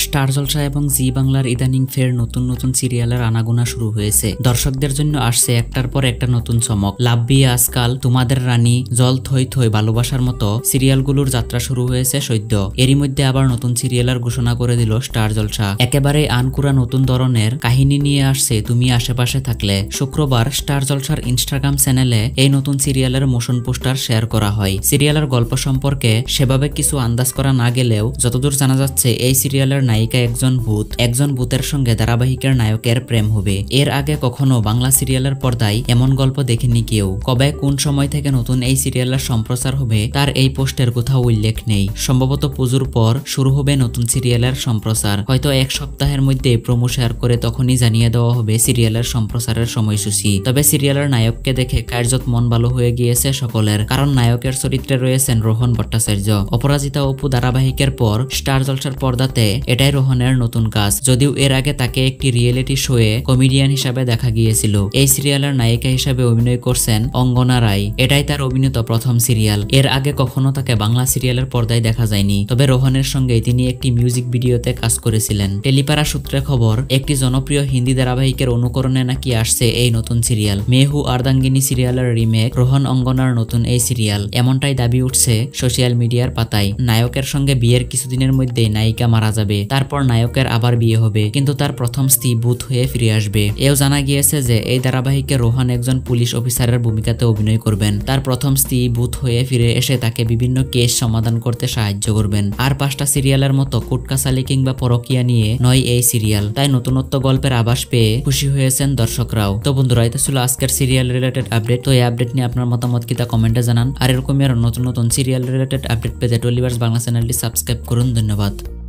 Star জলসা এবং জি বাংলার ইদানিং ফের নতুন নতুন সিরিয়ালের আনাগোনা শুরু হয়েছে। দর্শকদের জন্য আসছে একটার পর একটা নতুন চমক। লাভ বিয়ে আজকাল, তোমাদের রানী, জল থই থই, ভালোবাসার মতো সিরিয়ালগুলোর যাত্রা শুরু হয়েছে সদ্য। এরই মধ্যে আবার নতুন সিরিয়ালের ঘোষণা করে দিল স্টার জলসা। একেবারে আনকুরা নতুন ধরনের কাহিনী নিয়ে আসছে তুমি আশেপাশে থাকলে। শুক্রবার স্টার জলসার ইনস্টাগ্রাম চ্যানেলে এই নতুন সিরিয়ালের মোশন পোস্টার শেয়ার করা হয়। সিরিয়ালের গল্প সম্পর্কে সেভাবে কিছু আন্দাজ করা না গেলেও যতদূর জানা যাচ্ছে এই সিরিয়ালের নায়িকা একজন ভূতের সঙ্গে ধারাবাহিকের নায়কের প্রেম হবে। এর আগে কখনো বাংলা সিরিয়ালের পর্দায় এমন গল্প দেখেনি কেউ। কবে কোন সময় থেকে নতুন এই সিরিয়ালের সম্প্রচার হবে তার এই পোস্টের কোথাও উল্লেখ নেই। সম্ভবত পুজোর পর শুরু হবে নতুন সিরিয়ালের সম্প্রচার। হয়তো এক সপ্তাহের মধ্যে প্রোমো শেয়ার করে তখনই জানিয়ে দেওয়া হবে সিরিয়ালের সম্প্রচারের সময়সূচি। তবে সিরিয়ালের নায়ককে দেখে কার্যত মন ভালো হয়ে গিয়েছে সকলের, কারণ নায়কের চরিত্রে রয়েছেন রোহন ভট্টাচার্য। অপরাজিতা অপু ধারাবাহিকের পর স্টার জলসার পর্দাতে এটাই রোহনের নতুন কাজ। যদিও এর আগে তাকে একটি রিয়েলিটি শোয়ে কমেডিয়ান হিসাবে দেখা গিয়েছিল। এই সিরিয়ালের নায়িকা হিসাবে অভিনয় করছেন অঙ্গনা রায়। এটাই তার অভিনীত প্রথম সিরিয়াল। এর আগে কখনো তাকে বাংলা সিরিয়ালের পর্দায় দেখা যায়নি। তবে রোহনের সঙ্গে তিনি একটি মিউজিক ভিডিওতে কাজ করেছিলেন। টেলিপাড়া সূত্রে খবর, একটি জনপ্রিয় হিন্দি ধারাবাহিকের অনুকরণে নাকি আসছে এই নতুন সিরিয়াল। মেহু আর্দাঙ্গিনী সিরিয়ালের রিমেক রোহন অঙ্গনার নতুন এই সিরিয়াল, এমনটাই দাবি উঠছে সোশ্যাল মিডিয়ার পাতায়। নায়কের সঙ্গে বিয়ের কিছুদিনের মধ্যেই নায়িকা মারা যাবে, তারপর নায়কের আবার বিয়ে হবে, কিন্তু তার প্রথম স্ত্রী ভূত হয়ে ফিরে আসবে। এও জানা গিয়েছে যে এই ধারাবাহিকে রোহন একজন পুলিশ অফিসারের ভূমিকাতে অভিনয় করবেন। তার প্রথম স্ত্রী ভূত হয়ে ফিরে এসে তাকে বিভিন্ন কেস সমাধান করতে সাহায্য করবেন। আর 5টা সিরিয়ালের মতো কুটকাসালি কিংবা পরকিয়া নিয়ে নয় এই সিরিয়াল, তাই নতুনত্ব গল্পের আভাস পেয়ে খুশি হয়েছেন দর্শকরাও। তো বন্ধুরা, এটা ছিল আজকের সিরিয়াল রিলেটেড আপডেট। তো এই আপডেট নিয়ে আপনার মতামত কি তা কমেন্টে জানান। আর এরকমই আরো নতুন নতুন সিরিয়াল রিলেটেড আপডেট পেতে টলিভার্স বাংলা চ্যানেলটি সাবস্ক্রাইব করুন। ধন্যবাদ।